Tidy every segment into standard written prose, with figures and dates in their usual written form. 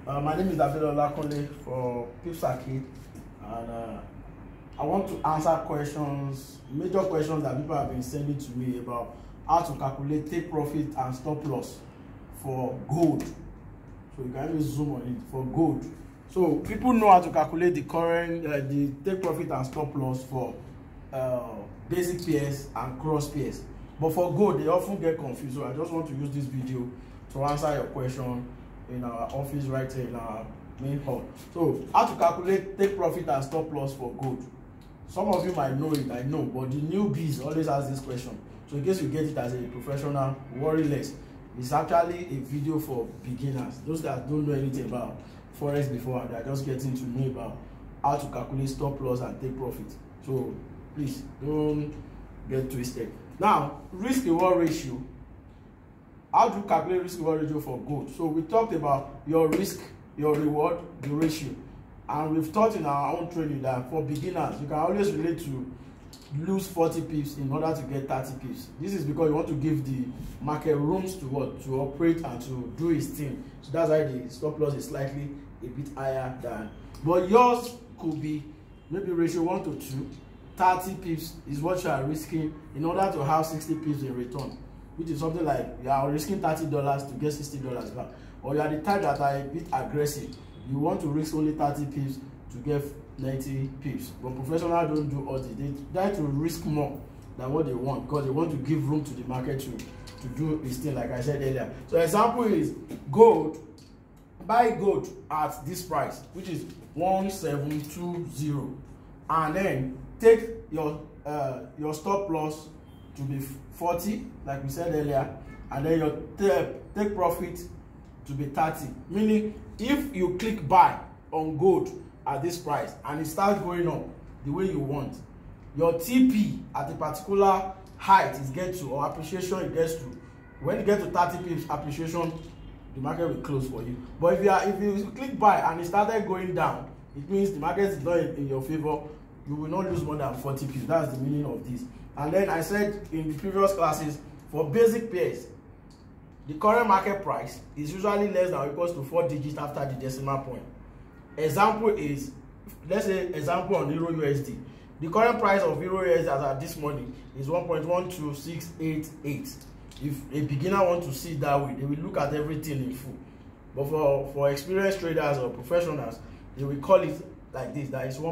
My name is David Olakunle for Pips Arcade, and I want to answer questions, major questions that people have been sending to me about how to calculate take profit and stop loss for gold. So you can just zoom on it for gold. So people know how to calculate the current, the take profit and stop loss for basic pairs and cross pairs. But for gold, they often get confused. So I just want to use this video to answer your question in our office right here in our main hall. So how to calculate take profit and stop loss for gold. Some of you might know it, I know, but the newbies always ask this question. So in case you get it as a professional, worry less. It's actually a video for beginners, those that don't know anything about forex before and they're just getting to know about how to calculate stop loss and take profit. So please don't get twisted. Now, risk reward ratio. How do you calculate risk reward ratio for gold? So we talked about your risk, your reward, the ratio. And we've taught in our own training that for beginners, you can always relate to lose 40 pips in order to get 30 pips. This is because you want to give the market rooms to what? To operate and to do its thing. So that's why the stop loss is slightly a bit higher than. But yours could be maybe ratio 1 to 2. 30 pips is what you are risking in order to have 60 pips in return, which is something like you are risking $30 to get $60 back. Or you are the type that are a bit aggressive. You want to risk only 30 pips to get 90 pips. But professionals don't do all this. They try to risk more than what they want because they want to give room to the market to do its thing, like I said earlier. So example is gold. Buy gold at this price, which is 1720, and then take your stop loss to be 40, like we said earlier, and then your take profit to be 30. Meaning, if you click buy on gold at this price and it starts going up the way you want, your TP at a particular height is get to, or appreciation it gets to, when you get to 30 pips appreciation, the market will close for you. But if you click buy and it started going down, it means the market is not in your favor. You will not lose more than 40 pips. That's the meaning of this. And then I said in the previous classes, for basic pairs, the current market price is usually less than or equals to 4 digits after the decimal point. Example is, let's say example on Euro USD. The current price of Euro USD as at this morning is 1.12688. If a beginner wants to see it that way, they will look at everything in full. But for experienced traders or professionals, they will call it like this, that is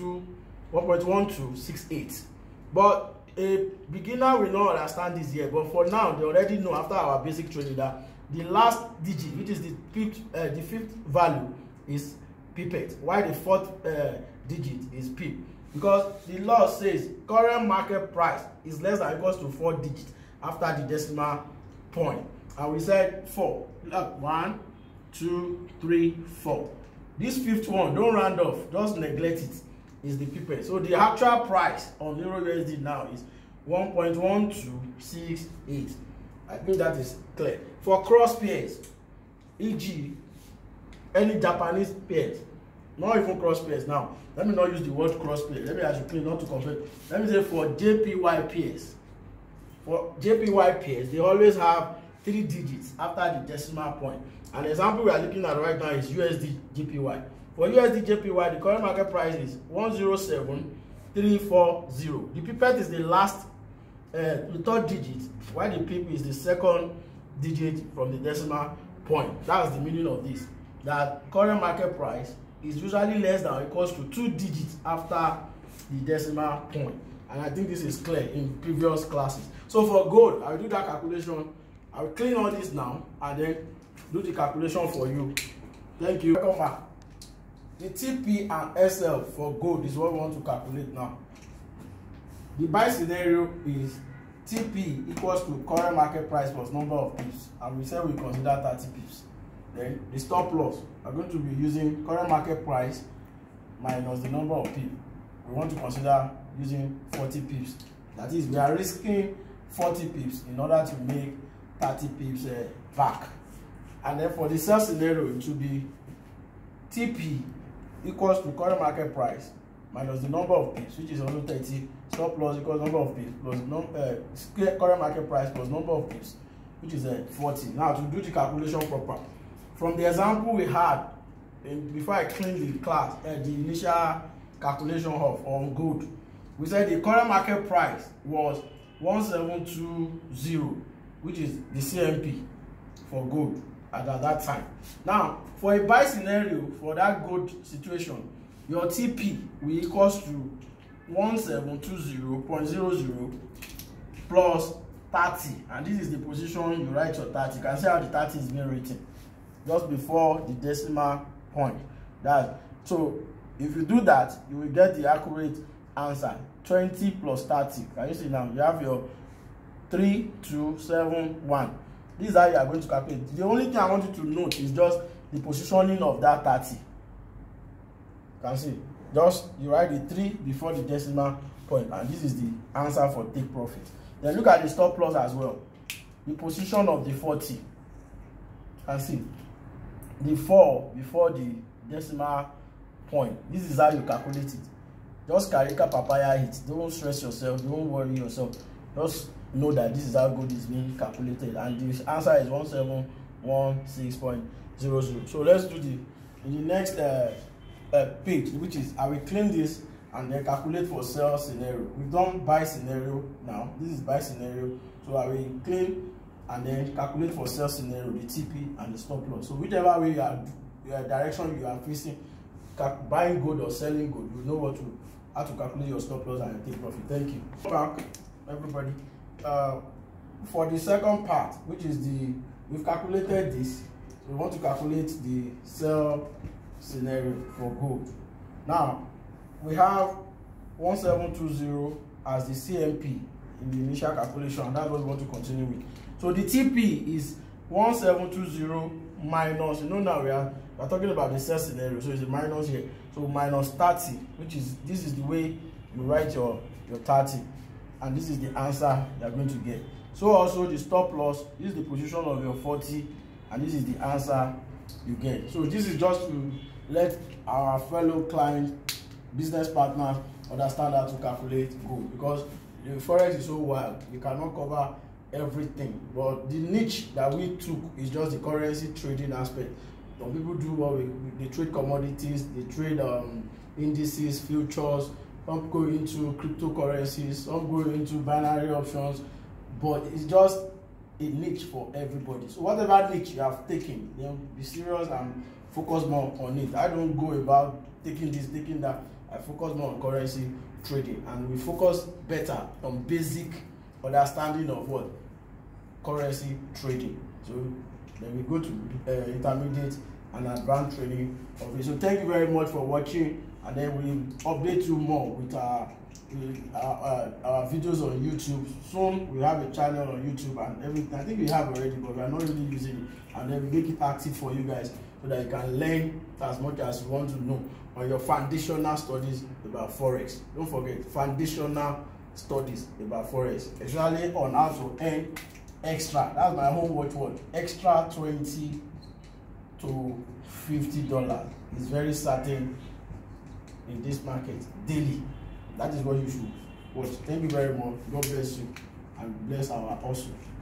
1.1268. But a beginner will not understand this yet, but for now they already know after our basic training that the last digit, which is the fifth value, is pipette, while the fourth digit is pip, because the law says current market price is less than or equals to 4 digits after the decimal point. And we said 4. Look, 1, 2, 3, 4. This fifth one, don't round off, just neglect it, is the pipette. So the actual price on Euro USD now is 1.1268. I think that is clear. For cross pairs, e.g., any Japanese pairs, not even cross pairs now. Let me not use the word cross pair. Let me actually clean, not to confuse. Let me say for JPY pairs. For JPY pairs, they always have 3 digits after the decimal point. An example we are looking at right now is USD JPY. For USD JPY, the current market price is 107,340. The pipette is the last, the third digit, while the pip is the second digit from the decimal point. That's the meaning of this. That current market price is usually less than or equals to 2 digits after the decimal point. And I think this is clear in previous classes. So for gold, I will do that calculation. I will clean all this now and then do the calculation for you. Thank you. Welcome back. The TP and SL for gold is what we want to calculate now. The buy scenario is TP equals to current market price plus number of pips, and we said we consider 30 pips. Then the stop loss, we are going to be using current market price minus the number of pips. We want to consider using 40 pips. That is, we are risking 40 pips in order to make 30 pips back. And then for the sell scenario, it should be TP equals to current market price minus the number of pips, which is also 30. Stop loss equals number of pips plus current market price plus number of pips, which is 40. Now to do the calculation proper, from the example we had before I clean the class, the initial calculation of on gold, we said the current market price was 1720, which is the CMP for gold at that time. Now, for a buy scenario for that gold situation, your TP will equals to 1720.00 plus 30, and this is the position you write your 30. You can see how the 30 is being written just before the decimal point. So if you do that, you will get the accurate answer, 20 plus 30. Can you see now? You have your 3271. This is how you are going to calculate. The only thing I want you to note is just the positioning of that 30. You can see, just you write the 3 before the decimal point, and this is the answer for take profit. Then look at the stop loss as well. The position of the 40. You can see the 4 before the decimal point. This is how you calculate it. Just carry papaya hit. Don't stress yourself. Don't worry yourself. Just know that this is how good is being calculated, and the answer is 1716.00. So let's do in the next page, which is I will clean this and then calculate for sell scenario. We've done buy scenario now. This is buy scenario. So I will clean and then calculate for sell scenario, the TP and the stop loss. So whichever way you are, direction you are facing, buying gold or selling gold, you know how to calculate your stop loss and take profit. Thank you. Back, everybody. For the second part, which is we've calculated this. So we want to calculate the sell scenario for gold. Now we have 1720 as the CMP in the initial calculation, and that's what we want to continue with. So the TP is 1720 minus, now we are talking about the sell scenario, so it's a minus here. So minus 30, which is, this is the way you write your 30, and this is the answer you are going to get. So also the stop loss, this is the position of your 40, and this is the answer you get. So this is just to let our fellow clients, business partners understand how to calculate gold, because the forex is so wild, you cannot cover everything. But the niche that we took is just the currency trading aspect. Some people do they trade commodities, they trade indices, futures, some go into cryptocurrencies, some go into binary options, but it's just a niche for everybody. So whatever niche you have taken, be serious and focus more on it. I don't go about taking this, taking that. I focus more on currency trading, and we focus better on basic understanding of what currency trading. So then we go to intermediate and advanced training of it. So thank you very much for watching, and then we update you more with our videos on YouTube. Soon we have a channel on YouTube and everything. I think we have already, but we are not really using it, and then we make it active for you guys so that you can learn as much as you want to know on your foundational studies about forex. Don't forget foundational studies about forex, especially on how to earn extra. That's my home watchword. Extra $20 to $50 is very certain in this market daily. That is what you should watch. Thank you very much. God bless you and bless our hustle.